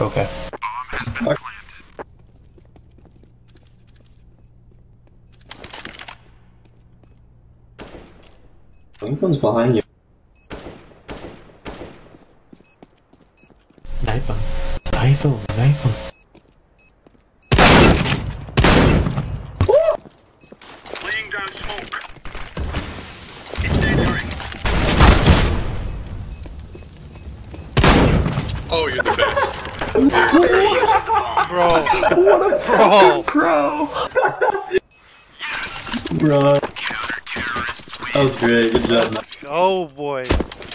Okay. I think one's behind you. Knife him. Knife him. Knife him. Laying down smoke. It's entering. Oh, you're the best. Bro. What a Bro. pro! Bro. That was great, good job, man. Let's go, boys.